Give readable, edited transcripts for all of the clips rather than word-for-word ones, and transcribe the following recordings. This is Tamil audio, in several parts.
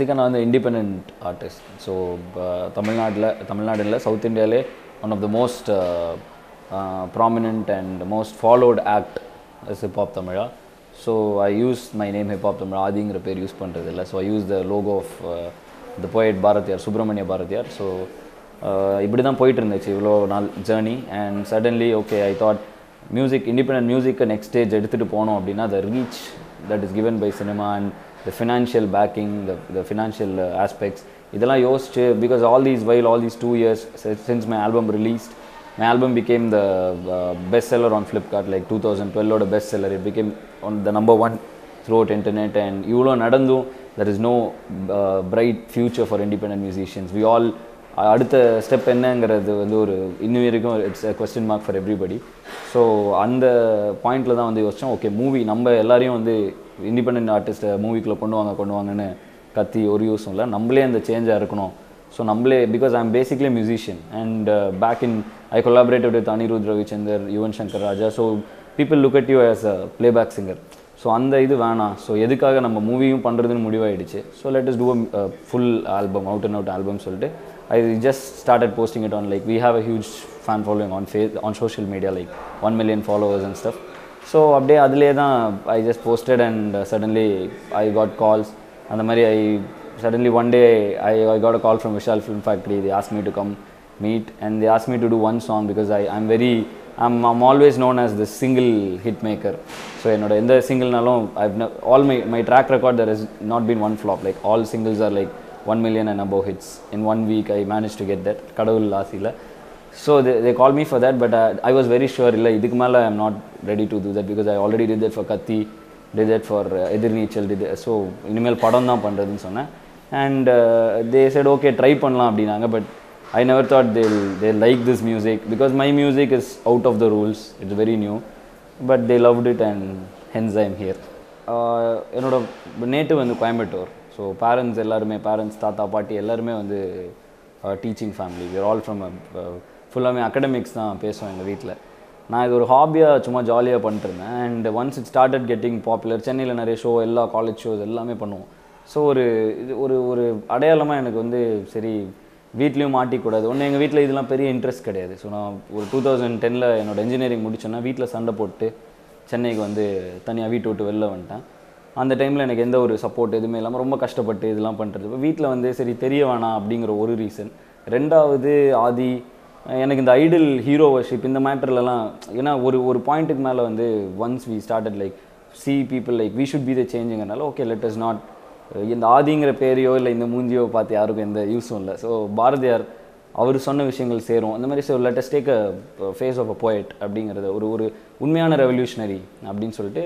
பேசிக்காக நான் வந்து இண்டிபெண்ட் ஆர்டிஸ்ட். ஸோ தமிழ்நாடு இல்லை, சவுத் இந்தியாவிலே one of the most prominent and most followed act is hip hop Tamizha. So I use my name hip hop Tamizha, ஆதிங்கிற பேர் யூஸ் பண்ணுறது இல்லை. So I use the logo of the poet Bharathiyar, Subramania Bharathiyar. So இப்படி தான் போயிட்டு இருந்துச்சு இவ்வளோ நாள் journey. And suddenly okay I thought independent மியூசிக்கை நெக்ஸ்ட் ஸ்டேஜ் எடுத்துகிட்டு போனோம் அப்படின்னா the reach that is given by cinema and the financial backing, the financial aspects, இதெல்லாம் யோசிச்சு, because all these 2 years since my album released, my album became the bestseller on Flipkart, like 2012 oda bestseller. It became on the number 1 throughout internet. And ivlo nadandum there is no bright future for independent musicians. We all அடுத்த ஸ்டெப் என்னங்கிறது வந்து ஒரு இன்னும் வரைக்கும் it's a question mark for everybody. So அந்த பாயிண்டில் தான் வந்து யோசித்தோம், ஓகே மூவி நம்ம எல்லாரையும் வந்து இண்டிபெண்டன்ட் ஆர்டிஸ்ட்டை மூவிக்குள்ளே கொண்டு வாங்கன்னு கத்தி ஒரு யூஸும் இல்லை. நம்மளே அந்த சேஞ்சாக இருக்கணும். ஸோ நம்மளே, because I am basically musician and back in I collaborated with Anirudh Ravichander, Yuvan Shankar Raja. So people look at you as a playback singer. So அந்த இது வேணாம். ஸோ எதுக்காக நம்ம மூவியும் பண்ணுறதுன்னு முடிவாயிடுச்சு. So let us do a full album, out and out album சொல்லிட்டு I just started posting it on, like we have a huge fan following on social media, like 1 million followers and stuff. So அப்படியே அதிலே தான் I just posted and suddenly I got calls. அந்த மாதிரி suddenly one day I got a call from Vishal Film Factory. They asked me to come meet and they asked me to do one song because I'm always known as the single hit maker. So என்னோட எந்த சிங்கிள்னாலும் all my track record there has not been one flop. Like all singles are like 1 million and above hits. In 1 week I managed to get that, kadavul laasila. So they called me for that, but I was very sure illa idhukku mela I am not ready to do that because I already did that for Kathi, did that for Edirneechal, so inimel padam dhaan pandradhu sonna. And they said okay try pannalam appadinaanga, but I never thought they'll like this music because my music is out of the rules, it's very new, but they loved it and hence I am here. Enoda native வந்து கோயம்புத்தூர். ஸோ பேரண்ட்ஸ் தாத்தா பாட்டி எல்லாருமே வந்து teaching family. We're all from ஃபுல்லாமே அகடமிக்ஸ் தான் பேசுவேன் எங்கள் வீட்டில். நான் இது ஒரு ஹாபியாக சும்மா ஜாலியாக பண்ணிட்டுருந்தேன். And once it started getting popular, சென்னையில் நிறைய ஷோ, எல்லா காலேஜ் ஷோஸ் எல்லாமே பண்ணுவோம். ஸோ ஒரு அடையாளமாக எனக்கு வந்து சரி வீட்லேயும் மாட்டிக்கூடாது. ஒன்று எங்கள் வீட்டில் இதெல்லாம் பெரிய இன்ட்ரெஸ்ட் கிடையாது. ஸோ நான் ஒரு 2010 என்னோடய இன்ஜினியரிங் முடிச்சோன்னா வீட்டில் சண்டை போட்டு சென்னைக்கு வந்து தனியாக வீட்டை விட்டு வெளில வந்துட்டேன். அந்த டைமில் எனக்கு எந்த ஒரு சப்போர்ட் எதுவுமே இல்லாமல் ரொம்ப கஷ்டப்பட்டு இதெல்லாம் பண்ணுறது. இப்போ வீட்டில் வந்து சரி தெரிய வேணாம் அப்படிங்கிற ஒரு ரீசன். ரெண்டாவது ஆதி எனக்கு இந்த ஐடல் ஹீரோ வர்ஷிப் இந்த மேட்டர்லலாம், ஏன்னா ஒரு பாயிண்ட்டுக்கு மேலே வந்து once we started like see people like we should be the சேஞ்சுங்கனால ஓகே லெட் அஸ் நாட் இந்த ஆதிங்கிற பேரையோ இல்லை இந்த மூஞ்சியோ பார்த்து யாருக்கும் எந்த யூஸும் இல்லை. ஸோ பாரதியார் அவர் சொன்ன விஷயங்கள் சேரும் அந்த மாதிரி. So let us take a face of a poet அப்படிங்கிறது ஒரு உண்மையான ரெவல்யூஷனரி அப்படின்னு சொல்லிட்டு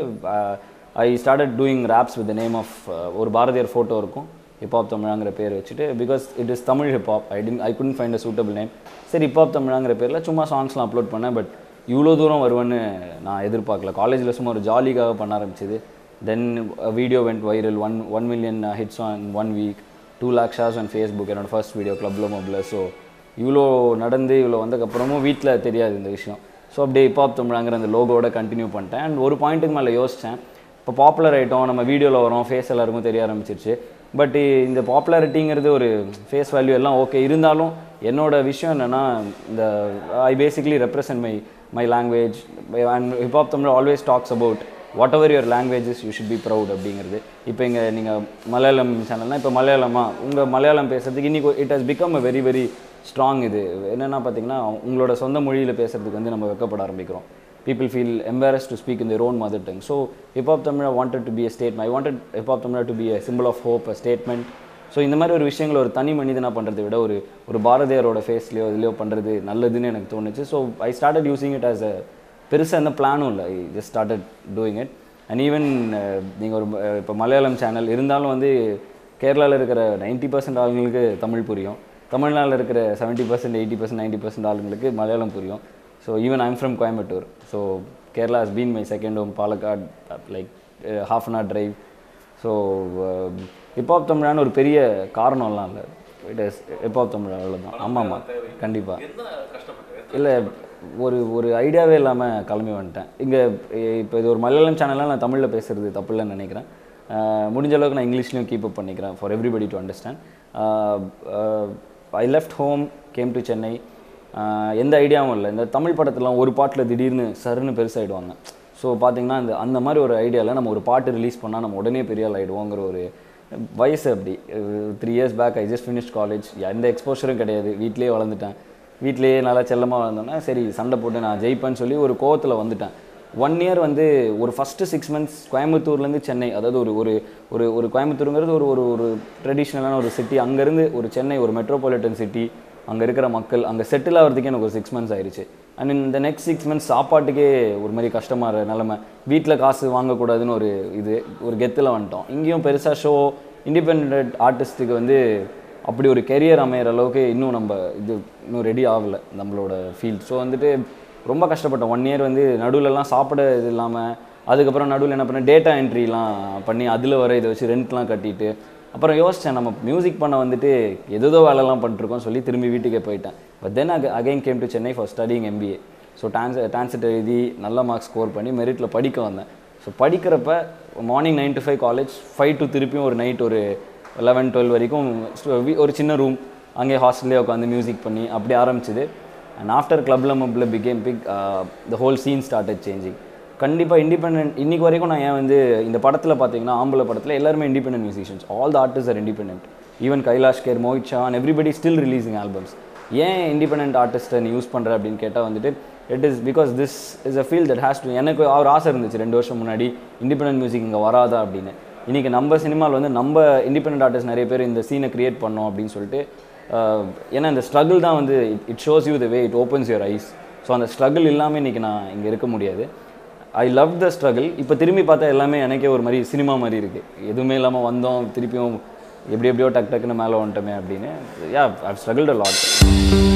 I started doing raps with the name of ஒரு பாரதியார் ஃபோட்டோ இருக்கும், ஹிப்ஹாப் தமிழாங்கிற பேர் வச்சுட்டு, because it is Tamil hip hop. I couldn't find a suitable name. சரி ஹிப்ஹாப் தமிழாங்கிற பேரில் சும்மா சாங்ஸ்லாம் அப்லோட் பண்ணேன். பட் இவ்வளோ தூரம் வருவேன்னு நான் எதிர்பார்க்கல. காலேஜில் சும்மா ஒரு ஜாலிக்காக பண்ண ஆரம்பிச்சிது. Then video went viral, 1 million hits on 1 week, 2 lakh shares on Facebook. என்னோட ஃபர்ஸ்ட் வீடியோ கிளப்ல மொபில். ஸோ இவ்வளோ நடந்து இவ்வளோ வந்ததுக்கப்புறமும் வீட்டில் தெரியாது இந்த விஷயம். ஸோ அப்படியே ஹிப்ஹாப் தமிழாங்கிற அந்த லோகோட கண்டினியூ பண்ணிட்டேன். அண்ட் ஒரு பாயிண்ட்டுக்கு மேலே யோசித்தேன், இப்போ பாப்புலர் ஆகிட்டோம், நம்ம வீடியோவில் வரோம், ஃபேஸ் எல்லாருக்கும் தெரிய ஆரம்பிச்சிருச்சு. பட் இந்த பாப்புலாரிட்டிங்கிறது ஒரு ஃபேஸ் வேல்யூ எல்லாம் ஓகே, இருந்தாலும் என்னோட விஷயம் என்னென்னா இந்த I basically represent my language. And hip hop Tamil always talks about whatever your languages you should be proud அப்படிங்கிறது. இப்போ இங்கே நீங்கள் மலையாளம் சேனல்னால் இப்போ உங்கள் மலையாளம் பேசுகிறதுக்கு இன்றைக்கி it has become a very very strong. இது என்னென்னா பார்த்தீங்கன்னா உங்களோட சொந்த மொழியில் பேசுகிறதுக்கு வந்து நம்ம வெக்கப்பட ஆரம்பிக்கிறோம். People feel embarrassed to speak in their own mother tongue. So Hip Hop Tamil wanted to be a statement. I wanted Hip Hop Tamil to be a symbol of hope, a statement. So இந்த மாதிரி ஒரு விஷயங்கள் ஒரு தனி மனிதனாக பண்ணுறதை விட ஒரு பாரதியாரோட ஃபேஸ்லையோ இதுலையோ பண்ணுறது நல்லதுன்னு எனக்கு தோணுச்சு. So I started using it as a பெருசாக எந்த பிளானும் இல்லை. I just started doing it. And even நீங்கள் ஒரு இப்போ மலையாளம் சேனல் இருந்தாலும் வந்து கேரளாவில் இருக்கிற 90% ஆளுங்களுக்கு தமிழ் புரியும், தமிழ்நாட்டில் இருக்கிற 70%, 80%, 90% ஆளுங்களுக்கு மலையாளம் புரியும். So even I'm from Coimbatore. So Kerala has been my second home. Palakkad, like half an hour drive. So Hip Hop Tamil ஒரு பெரிய காரணம்லாம் இல்லை. It is Hip Hop Tamil அவ்வளோதான். ஆமாம் கண்டிப்பாக இல்லை, ஒரு ஐடியாவே இல்லாமல் கிளம்பி வந்துட்டேன் இங்கே. இப்போ இது ஒரு மலையாளம் சேனலாக நான் தமிழில் பேசுகிறது தப்பு இல்லைன்னு நினைக்கிறேன். முடிஞ்ச அளவுக்கு நான் இங்கிலீஷ்லையும் கீப் அப் பண்ணிக்கிறேன் for everybody to understand. I left home, came to Chennai. எந்த ஐடியாவும் இல்லை. இந்த தமிழ் படத்துலாம் ஒரு பாட்டில் திடீர்னு சருன்னு பெருசாகிடுவாங்க. ஸோ பார்த்திங்கன்னா அந்த மாதிரி ஒரு ஐடியாவில் நம்ம ஒரு பாட்டு ரிலீஸ் பண்ணால் நம்ம உடனே பெரிய ஆள் ஆகிடுவோங்கிற ஒரு வயசு. அப்படி 3 years back I just finish college. எந்த எக்ஸ்போஷரும் கிடையாது, வீட்டிலேயே வளர்ந்துட்டேன். வீட்டிலேயே நல்லா செல்லமாக வளர்ந்தோன்னா சரி சண்டை போட்டு நான் ஜெயிப்பேன்னு சொல்லி ஒரு கோவத்தில் வந்துட்டேன். 1 year வந்து ஒரு ஃபஸ்ட்டு 6 months கோயம்புத்தூர்லேருந்து சென்னை, அதாவது ஒரு ஒரு ஒரு ஒரு கோயம்புத்தூருங்கிறது ஒரு ஒரு ஒரு ட்ரெடிஷ்னலான ஒரு சிட்டி. அங்கேருந்து ஒரு சென்னை ஒரு மெட்ரோபாலிட்டன் சிட்டி, அங்கே இருக்கிற மக்கள் அங்கே செட்டில் ஆகிறதுக்கே எனக்கு ஒரு 6 months ஆயிடுச்சு. அண்ட் இந்த நெக்ஸ்ட் 6 months சாப்பாட்டுக்கே ஒரு மாதிரி கஷ்டமாக நிலமை. வீட்டில் காசு வாங்கக்கூடாதுன்னு ஒரு கெத்தில் வந்துட்டோம். இங்கேயும் பெருசாக ஷோ இண்டிபெண்ட் ஆர்டிஸ்ட்டுக்கு வந்து அப்படி ஒரு கெரியர் அமையிற அளவுக்கு இன்னும் இன்னும் ரெடி ஆகலை நம்மளோட ஃபீல்ட். ஸோ வந்துட்டு ரொம்ப கஷ்டப்பட்டோம். 1 year வந்து நடுவில்லாம் சாப்பிட இது இல்லாமல், அதுக்கப்புறம் நடுவில் என்ன பண்ணேன், டேட்டா என்ட்ரிலாம் பண்ணி அதில் வர இதை வச்சு ரெண்ட்லாம் கட்டிட்டு, அப்புறம் யோசித்தேன் நம்ம மியூசிக் பண்ண வந்துட்டு ஏதோ வேலைலாம் பண்ணிட்டுருக்கோம் சொல்லி திரும்பி வீட்டுக்கே போயிட்டேன். But then again came to Chennai for studying MBA. So TANCET எழுதி நல்ல மார்க்ஸ் ஸ்கோர் பண்ணி மெரிட்டில் படிக்க வந்தேன். ஸோ படிக்கிறப்ப மார்னிங் 9 to 5 காலேஜ், 5 to திருப்பியும் ஒரு நைட் ஒரு 11-12 வரைக்கும் ஒரு சின்ன ரூம், அங்கே ஹாஸ்டல்லே உட்காந்து மியூசிக் பண்ணி அப்படி ஆரம்பிச்சிது. அண்ட் ஆஃப்டர் கிளப்ல மப்பில் became big, the whole scene started changing. கண்டிப்பாக இண்டிபெண்ட் இன்றைக்கி வரைக்கும் நான் ஏன் வந்து இந்த படத்தில் பார்த்தீங்கன்னா ஆம்பளை படத்தில் எல்லாருமே independent musicians, all the artist are independent. Even Kailash Kher, Mohit Shaan, everybody still releasing albums. ஏன் இண்டிபெண்டன்ட் ஆர்டிஸ்ட்டை நீ யூஸ் பண்ணுற அப்படின்னு கேட்டால் வந்துட்டு it is because this is a field that has to. எனக்கு ஒரு ஆசை இருந்துச்சு 2 வருஷம் முன்னாடி, இண்டிபெண்டன்ட் மியூசிக் இங்கே வராதா அப்படின்னு. இன்றைக்கி நம்ம சினிமாவில் வந்து நம்ம இண்டிபெண்டன்ட் ஆர்டிஸ்ட் நிறைய பேர் இந்த சீனை க்ரியேட் பண்ணோம் அப்படின்னு சொல்லிட்டு. ஏன்னா இந்த ஸ்ட்ரகிள் தான் வந்து it shows you the way, it opens your eyes. So அந்த ஸ்ட்ரகிள் இல்லாமல் இன்றைக்கி நான் இங்கே இருக்க முடியாது. I love the struggle. இப்போ திரும்பி பார்த்தா எல்லாமே எனக்கே ஒரு மாதிரி சினிமா மாதிரி இருக்குது. எதுவுமே இல்லாமல் வந்தோம், திருப்பியும் எப்படியோ டக்குன்னு மேலே வந்துட்டோமே அப்படின்னு. Yeah, I have struggled a lot.